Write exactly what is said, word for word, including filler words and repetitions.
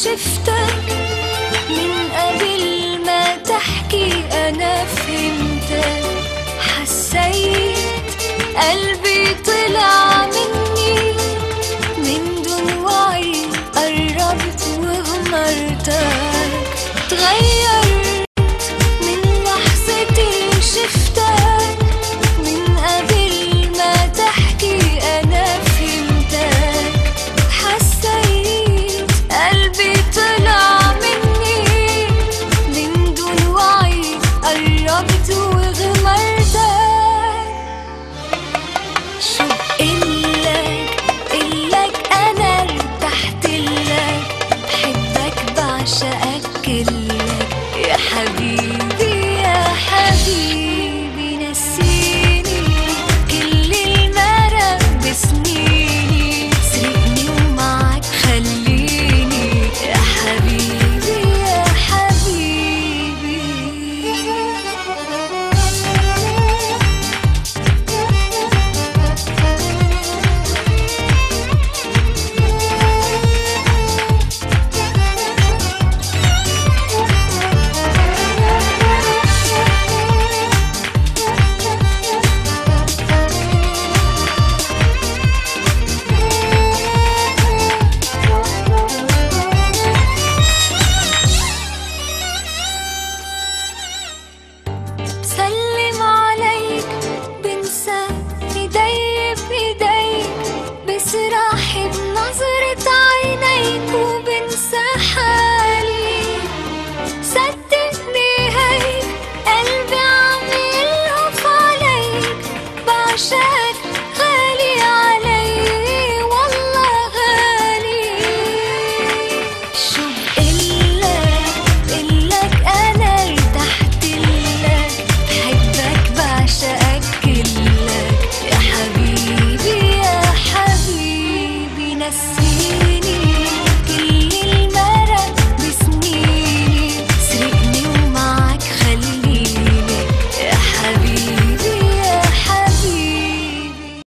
شفتك من قبل ما تحكي أنا فهمتك. حسيت قلبي طلع مني من دون وعي، قربت وغمرتك. تغيرت من لحظة شفتك من قبل ما تحكي أنا فهمتك. حسيت قلبي طلع مني من دون وعي، قربت وغمرتك. شو بقلك قلك أنا ارتحتلك، بحبك بعشقك كلك يا حبيبي يا حبيبي.